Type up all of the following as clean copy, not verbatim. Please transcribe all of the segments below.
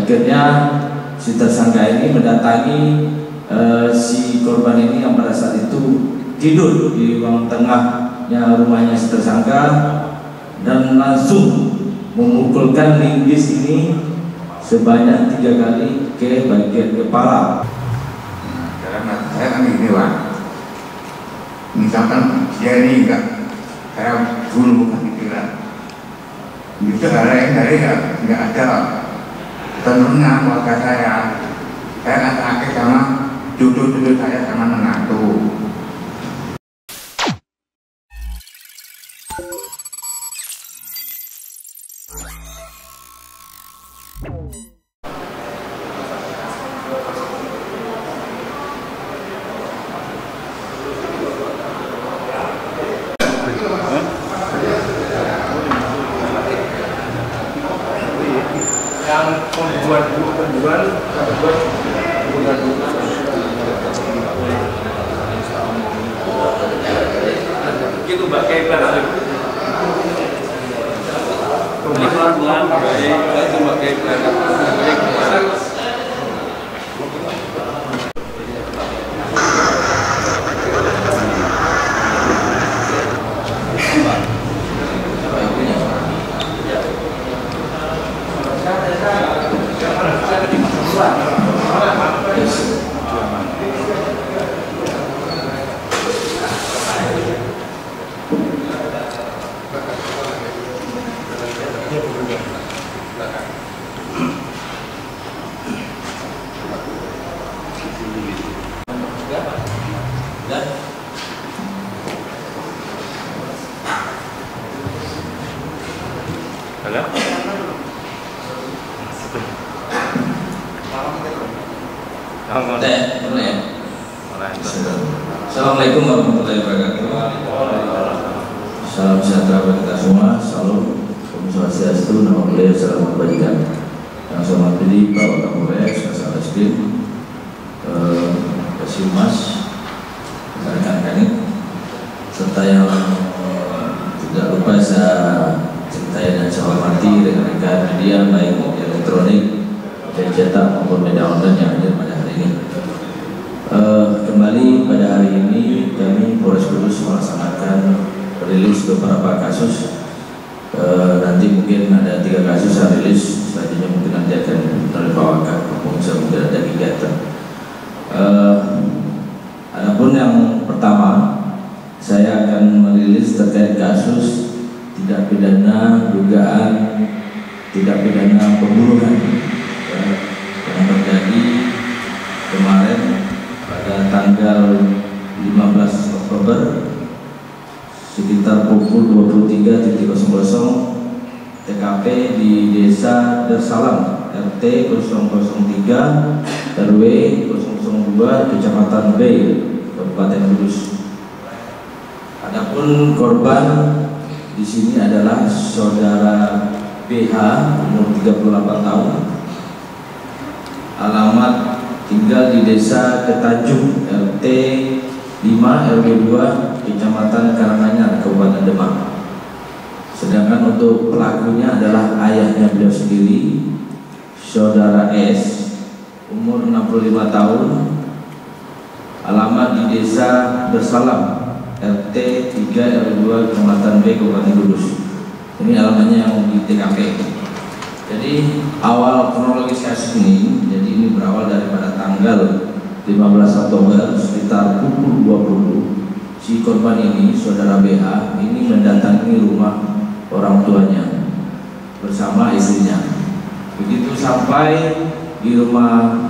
Akhirnya si tersangka ini mendatangi si korban ini yang pada saat itu tidur di ruang tengahnya rumahnya si tersangka dan langsung memukulkan linggis ini sebanyak 3 kali ke bagian kepala. Karena saya kan ini Pak, misalkan dia ini enggak saya bunuh kan gitu lah, itu hari enggak ada tentunya keluarga saya kan sakit sama cucu-cucu saya sama menantu. Yang pembunuhan gitu Mbak Kaiban pelan-pelan baik itu Mbak Kaiban Assalamualaikum warahmatullahi wabarakatuh. Salam sejahtera bagi kita semua. Salam Om Swastiastu, nama budaya, salam kebajikan. Yang saya hormati Bapak Kapolres, Kasarreskrim, Kasiumas, rekan-rekan, serta yang tidak lupa saya cintai dan saya hormati rekan-rekan media baik media elektronik, media cetak maupun media online yang hadir pada hari ini. Kembali pada hari ini kami Polres Kudus melaksanakan rilis beberapa kasus. Nanti mungkin ada 3 kasus yang rilis, selanjutnya mungkin nanti akan menerima wakaf maupun mungkin ada kegiatan. Adapun yang pertama, saya akan merilis terkait kasus tindak pidana dugaan tindak pidana pembunuhan yang terjadi kemarin pada tanggal 15 Oktober sekitar pukul 23.00 TKP di Desa Darsalam RT 003 RW 002 Kecamatan B Kabupaten Kudus. Adapun korban di sini adalah saudara BH umur 38 tahun, alamat tinggal di Desa Ketanjung RT 5 RW 2 Kecamatan Karanganyar Kabupaten Demak. Sedangkan untuk pelakunya adalah ayahnya beliau sendiri, saudara S umur 65 tahun, alamat di Desa Bersalam RT 3 RW 2 Kecamatan B Kabupaten Kudus. Ini alamatnya yang di TKP. Jadi awal kronologis kasus ini, jadi ini berawal daripada tanggal 15 Oktober sekitar pukul 20 si korban ini, saudara BH ini mendatangi rumah orang tuanya bersama istrinya. Begitu sampai di rumah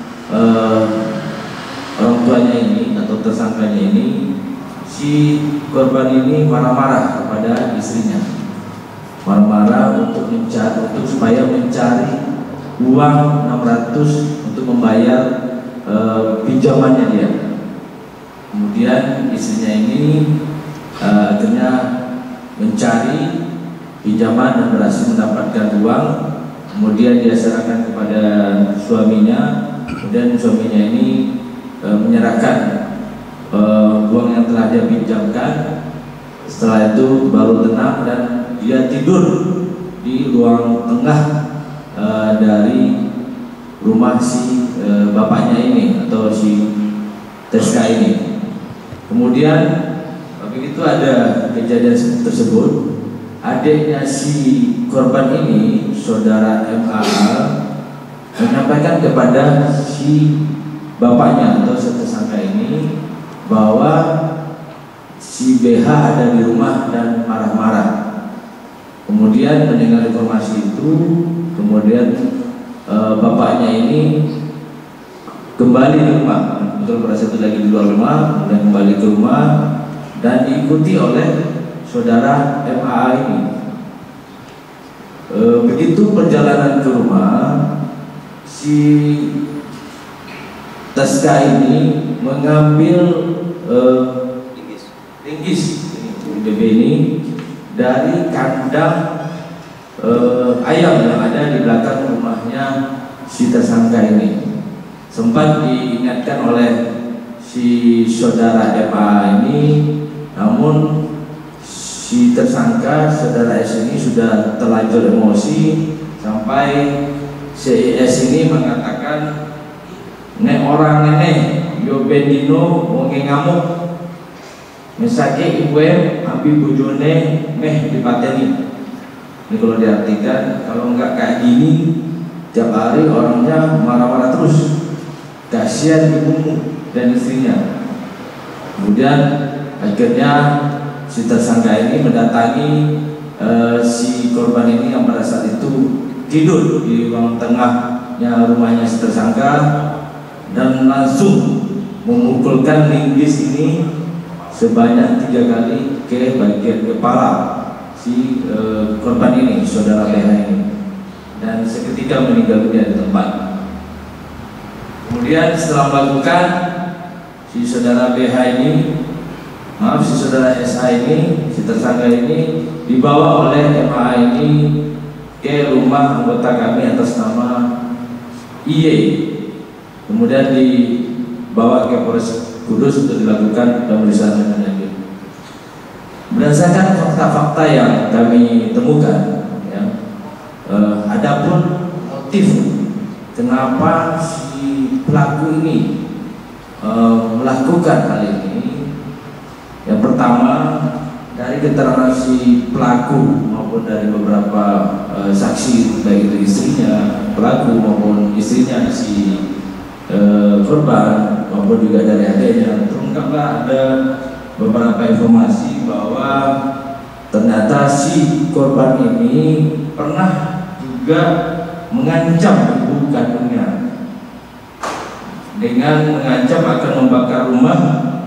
orang tuanya ini atau tersangkanya ini, si korban ini marah-marah kepada istrinya, marah-marah untuk supaya mencari uang 600 untuk membayar pinjamannya dia. Kemudian istrinya ini akhirnya mencari pinjaman dan berhasil mendapatkan uang. Kemudian dia serahkan kepada suaminya. Kemudian suaminya ini menyerahkan uang yang telah dia pinjamkan. Setelah itu baru tenang dan dia tidur di ruang tengah dari rumah si bapaknya ini atau si Teska ini. Kemudian begitu ada kejadian tersebut, adiknya si korban ini, saudara MAA, menyampaikan kepada si bapaknya atau tersangka ini bahwa si BH ada di rumah dan marah-marah. Kemudian mendengar informasi itu, kemudian bapaknya ini kembali ke rumah. Betul, pada saat itu lagi di luar rumah, kemudian kembali ke rumah dan diikuti oleh saudara MAA ini. Begitu perjalanan ke rumah, si Teska ini mengambil linggis BB ini dari kandang ayam yang ada di belakang rumahnya si tersangka ini. Sempat diingatkan oleh si saudara MA ini, namun si tersangka saudara S ini sudah terlanjur emosi sampai si S ini mengatakan, "Nek orang nenek yo bendino wong ngamuk mesake ibu ambil bojone meh dipateni." Ini kalau diartikan, kalau enggak kayak gini tiap hari orangnya marah-marah terus, kasihan ibumu dan istrinya. Kemudian akhirnya si tersangka ini mendatangi si korban ini yang pada saat itu tidur di ruang tengahnya rumahnya si tersangka dan langsung memukulkan linggis ini sebanyak 3 kali ke bagian kepala si korban ini, saudara BH ini, dan seketika meninggal dunia di tempat. Kemudian setelah melakukan, si saudara BH ini, si saudara SH ini, si tersangka ini dibawa oleh MA ini ke rumah anggota kami atas nama IY. Kemudian dibawa ke Polres Kudus untuk dilakukan pemeriksaan lebih lanjut. Berdasarkan fakta-fakta yang kami temukan, ya, adapun motif kenapa si pelaku ini melakukan hal ini, yang pertama dari keterangan si pelaku maupun dari beberapa saksi, baik itu istrinya pelaku maupun istrinya si korban maupun juga dari adiknya, terungkaplah ada beberapa informasi bahwa ternyata si korban ini pernah juga mengancam ibu kandungnya dengan mengancam akan membakar rumah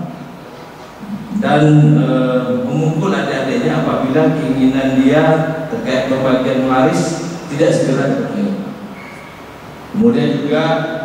dan memukul adik-adiknya apabila keinginan dia terkait pembagian waris tidak segera dipenuhi. Kemudian juga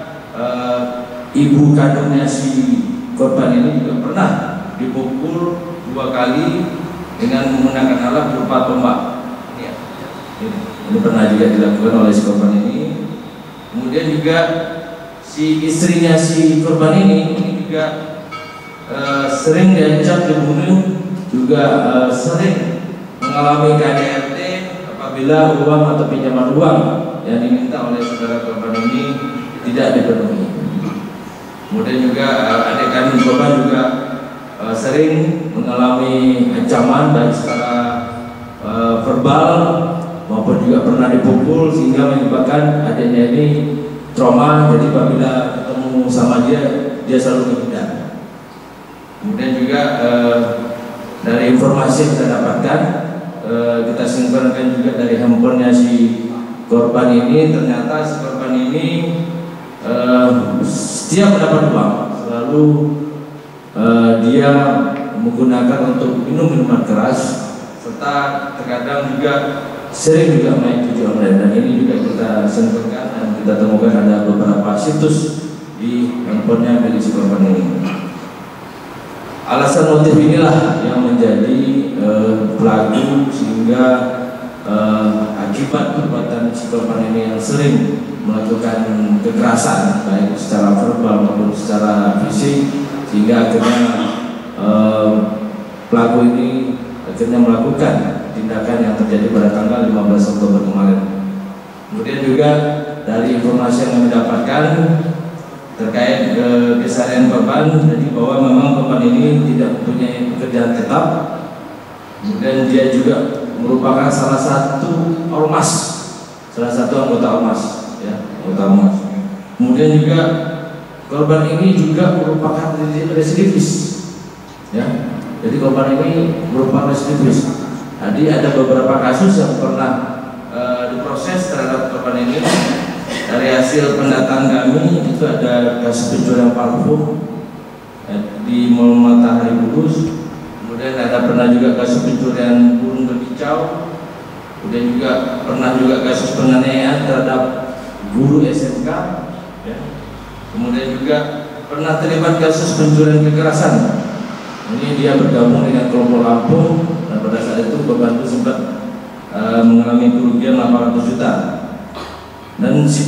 ibu kandungnya si korban ini juga pernah dipukul 2 kali dengan menggunakan alat berupa tombak. Ini pernah juga dilakukan oleh si korban ini. Kemudian juga si istrinya si korban ini juga sering diancam dibunuh, juga sering mengalami KDRT apabila uang atau pinjaman uang yang diminta oleh saudara korban ini tidak dipenuhi. Kemudian juga adik kandung korban juga sering mengalami ancaman baik secara verbal maupun juga pernah dipukul sehingga menyebabkan adiknya ini trauma. Jadi apabila ketemu sama dia selalu menghindar. Kemudian juga dari informasi yang kita dapatkan, kita sinkronkan juga dari handphonenya si korban ini, ternyata si korban ini setiap mendapat uang selalu dia menggunakan untuk minum minuman keras, serta terkadang juga sering juga main judi online. Dan ini juga kita sinkronkan dan kita temukan ada beberapa situs di handphonenya milik si korban ini. Alasan motif inilah yang menjadi pelaku sehingga akibat perbuatan si korban ini yang sering melakukan kekerasan baik secara verbal maupun secara fisik, sehingga akhirnya pelaku ini akhirnya melakukan tindakan yang terjadi pada tanggal 15 Oktober kemarin. Kemudian juga dari informasi yang kami dapatkan terkait keseharian korban, jadi bahwa memang korban ini tidak mempunyai pekerjaan tetap, kemudian dia juga merupakan salah satu anggota ormas, ya, anggota ormas. Kemudian juga korban ini juga merupakan residivis, ya. Jadi korban ini merupakan residivis. Jadi ada beberapa kasus yang pernah diproses terhadap korban ini. Dari hasil pendataan kami itu ada kasus pencurian parfum di Mall Matahari Kudus. Kemudian pernah juga kasus pencurian burung berkicau. Kemudian juga pernah kasus penganiayaan terhadap guru SMK, ya. Kemudian juga pernah terlibat kasus pencurian kekerasan. Ini dia bergabung dengan kelompok Lampung dan pada saat itu korban itu sempat mengalami kerugian 800 juta. Dan si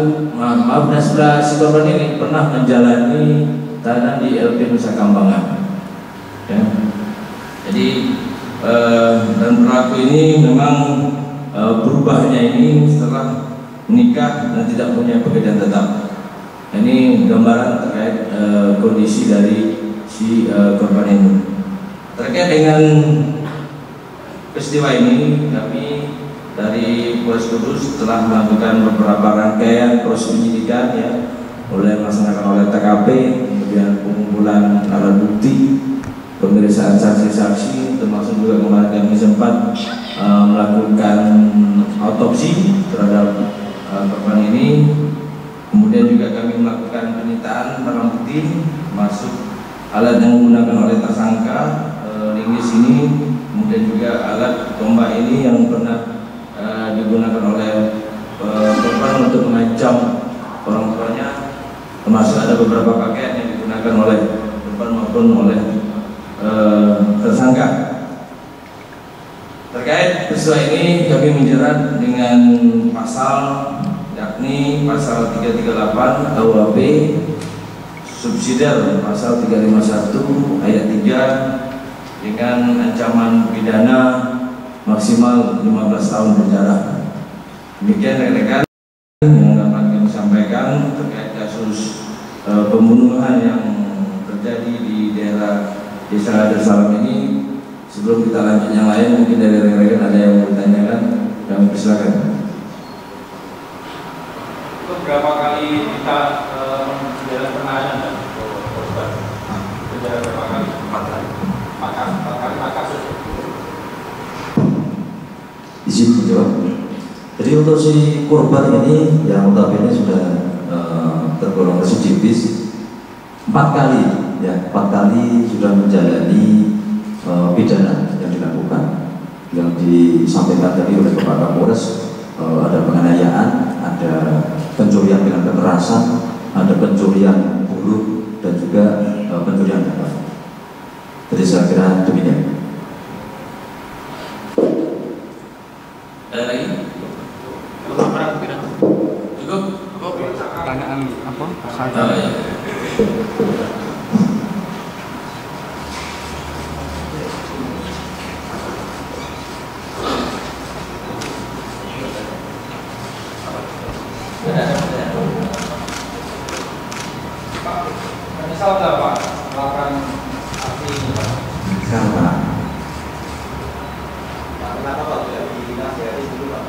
korban ini pernah menjalani tahanan di LP Nusa Kambangan, ya. Jadi dan pelaku ini memang berubahnya ini setelah menikah dan tidak punya pekerjaan tetap. Ini gambaran terkait kondisi dari si korban ini. Terkait dengan peristiwa ini, kami dari Polres Kudus telah melakukan beberapa rangkaian proses penyidikan, ya, mulai melaksanakan oleh TKP, kemudian pengumpulan alat bukti, pemeriksaan saksi-saksi, termasuk juga kemarin kami sempat melakukan autopsi terhadap korban ini. Kemudian juga kami melakukan penyitaan barang bukti, termasuk alat yang digunakan oleh tersangka linggis ini, kemudian juga alat tombak ini yang pernah digunakan oleh korban untuk mengancam orang tuanya, termasuk ada beberapa pakaian yang digunakan oleh korban maupun oleh tersangka. Terkait peristiwa ini kami menjerat dengan pasal, yakni pasal 338 KUHP subsidiar pasal 351 ayat 3 dengan ancaman pidana maksimal 15 tahun penjara. Demikian rekan-rekan yang dapat kami sampaikan terkait kasus pembunuhan yang terjadi di daerah Desa Darussalam ini. Sebelum kita lanjut yang lain, mungkin dari rekan-rekan ada yang mau ditanyakan, kami persilakan. Berapa kali kita menjalani penahanan korban? Berapa kali? 4 kali. 4 kasus. Izin menjawab. Jadi untuk si korban ini yang notabene sudah tergolong residivis 4 kali, ya, 4 kali sudah menjalani pidana yang dilakukan. Yang disampaikan tadi oleh Bapak Kapolres, ada penganiayaan, ada pencurian dengan kekerasan, ada pencurian buruh, dan juga pencurian harta. Jadi saya kira demikian. Ada lagi? Cukup? Pertanyaan apa? Ya. Menyesal nggak Pak melakukan aksi ini Pak? Sama. Kenapa Pak tidak dinasihati dulu Pak?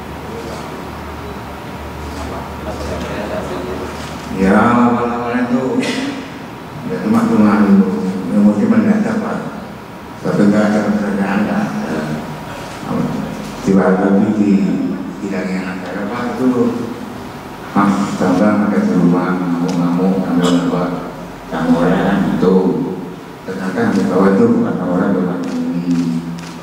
Ya awal-awalnya itu ya cuma emosi mendadak Pak. Tapi nggak ada pekerjaan, nggak ada. Tiba-tiba di bidangnya anak saya Pak itu gambar ada di rumah ngamuk-ngamuk ambil buat orang itu. Ternyata di bawah itu bukan orang ini.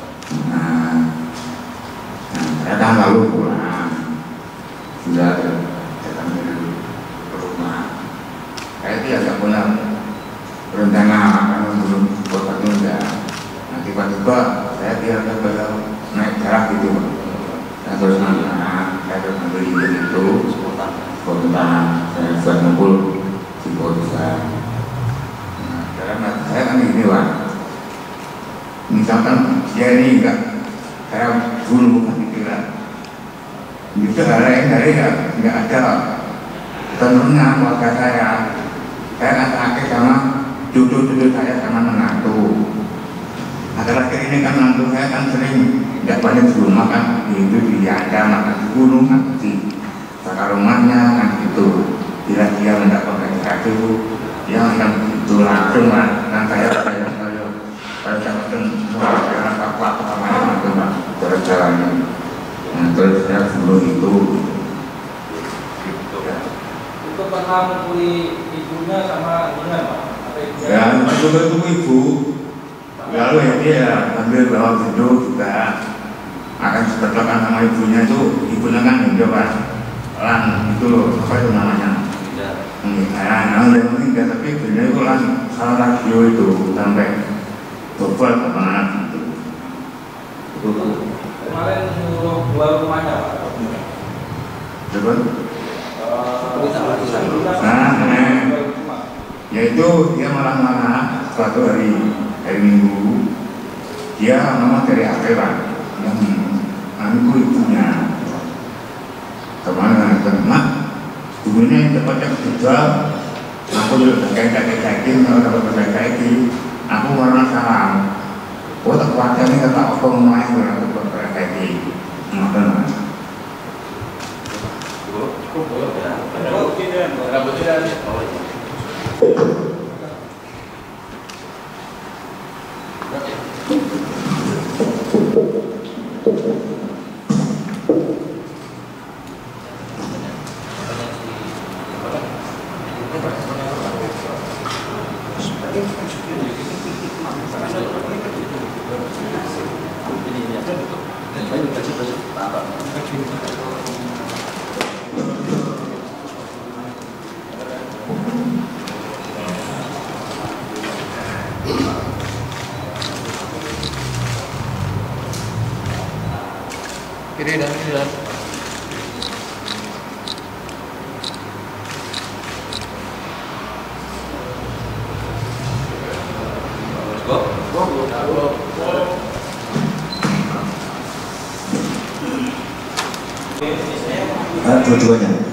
Saya kan lalu pulang sudah datang ke rumah. Saya itu agak punya rencana akan belum kotak enggak. Nah tiba-tiba saya biarkan beliau naik darah gitu. Saya terus ngambil itu spontan saya buat ngumpul di Polda. Nah, saya kan gini Pak, misalkan dia ini enggak, saya dulu bukan pikiran bisa Itu hari-hari nggak ada penurunan keluarga saya. Saya sakit sama cucu-cucu saya sama menantu. Akhir-akhir ini kan menantu saya kan sering nggak banyak di rumah kan, itu diada makan di gunung kan di bakar rumahnya kan gitu. Bila dia mendapat satu yang itu langsung lah, kan saya jangan apa namanya itu pak jalan-jalannya. Nah terus saya bunuh itu. Itu pernah mengkuli ibunya sama ibunya pak? Ya itu ibu. Lalu ya dia ambil bawa video juga akan sepertikan sama ibunya ibunya kan Indo pak, lan itu apa itu namanya? Nah, yang meninggal tapi benar itu kan salah radio itu sampai bobol kemana gitu. Kemarin suruh keluar rumahnya pak? Coba? Yaitu dia malam-malam suatu hari Minggu dia memang dari HP pak, yang itu ibunya kemana mak ibunya tempatnya dijual, aku juga kakek-kakek kalau dapat kakek aku warna salam oh tak kuatnya ini tetap aku main dengan kakek makan Kiri dan dua-duanya.